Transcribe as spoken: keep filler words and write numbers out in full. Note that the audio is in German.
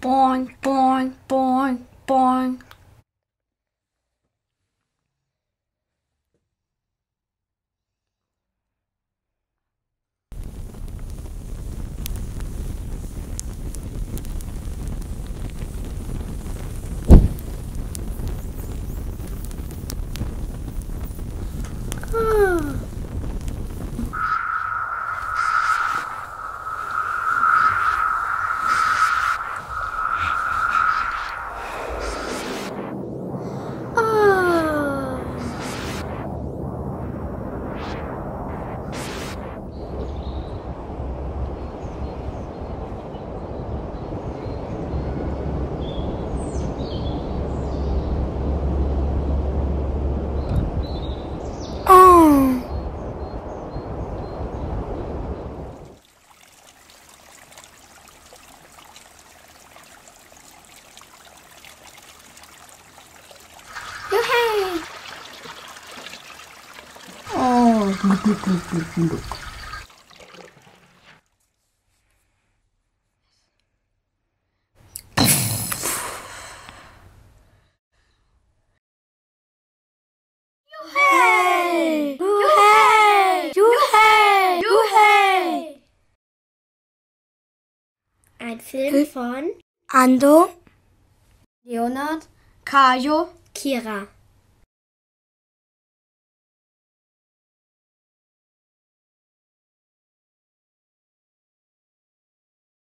boing, boing, boing, boing. Oh, look, look, look, look, look. Juhey! Juhey! Juhey! Juhey! Ein Film von Ando, Leonard, Kajo, Kira.